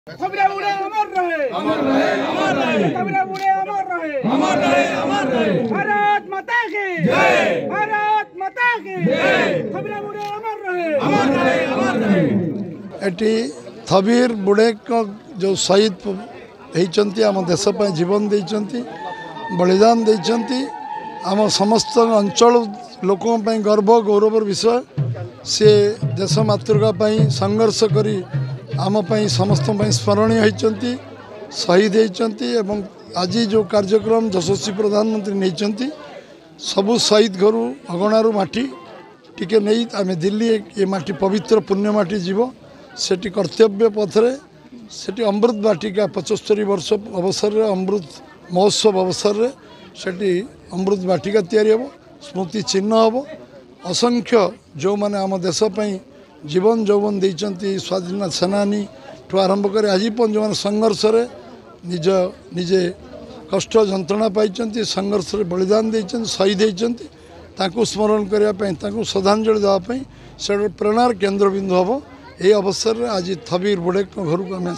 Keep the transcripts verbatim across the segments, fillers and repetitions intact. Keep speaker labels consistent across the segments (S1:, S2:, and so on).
S1: खबरें उड़े अमर रहे अमर रहे अमर रहे खबरें उड़े अमर रहे अमर रहे अमर रहे भारत माता की जय भारत माता की जय खबरें उड़े अमर रहे अमर रहे अमर रहे
S2: एटी थबीर बुड़े को जो शहीद होती आम देश पर जीवन देती बलिदान देती आम समस्त अंचल लोकों गर्व गौरवर विषय से देश मातृका संघर्ष करी आम समस्त स्मरणीय होती शहीद होती एवं आज जो कार्यक्रम यशस्वी प्रधानमंत्री नहीं सबू शहीद घर अगणार माटी टिके नहीं आम दिल्ली ये माटी पवित्र पुण्य माटी जीव सेठी कर्तव्य पथरे सेठी अमृत बाटिका पचस्तरी वर्ष अवसर अमृत महोत्सव अवसर सेठी अमृत बाटिका तैयारी हम स्मृति चिन्ह हम असंख्य जो मैंने आम देशपाई जीवन जौवन देती स्वाधीनता सेनानी ठू आरंभ कर आज जो संघर्ष निज निजे कष्ट जंत्रणा पाई संघर्ष बलिदान देते शहीद होती स्मरण करने श्रद्धांजलि देवाई से प्रेरणार केन्द्रबिंदु हम यही अवसर में आज थबीर बुड़े घर को आम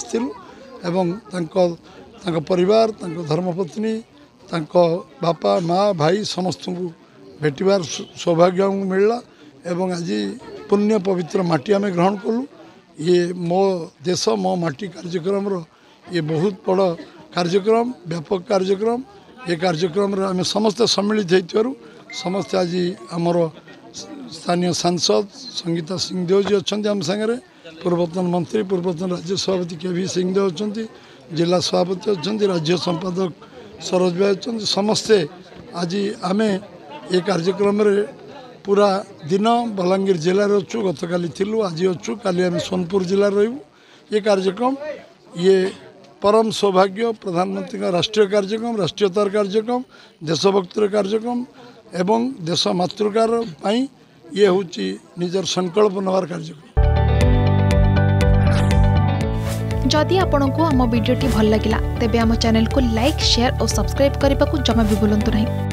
S2: आसलु परिवार धर्मपत्नी बापा माँ भाई समस्त को भेटार सौभाग्य मिलला एवं आज पुण्य पवित्र माटी आम ग्रहण कलु ये मो देश मो माटी कार्यक्रम रो ये बहुत बड़ कार्यक्रम व्यापक कार्यक्रम ये कार्यक्रम आम समस्ते सम्मिलित हो समस्ते आज आमर स्थानीय सांसद संगीता सिंहदेव जी अच्छा आम सागर पूर्वतन मंत्री पूर्वतन राज्य सभापति के वी सिंहदेव अच्छा जिला सभापति अच्छा राज्य संपादक सरोज भाई अच्छा समस्ते आज आम ये कार्यक्रम पूरा दिन बलांगीर जिले में अच्छु गत काली थिलु आज अच्छु काली आम सोनपुर जिले रही ये कार्यक्रम ये परम सौभाग्य प्रधानमंत्री का राष्ट्रीय कार्यक्रम राष्ट्रीयतार कार्यक्रम देशभक्तिर कार्यक्रम एवं देश मातृकार पाई ये हूँ निजर संकल्प नवार कार्यक्रम।
S3: जदि आपंक आम भिडी भल लगा तेब आम चैनल को लाइक शेयर और सब्सक्राइब करने को जमा भी भूलु नहीं।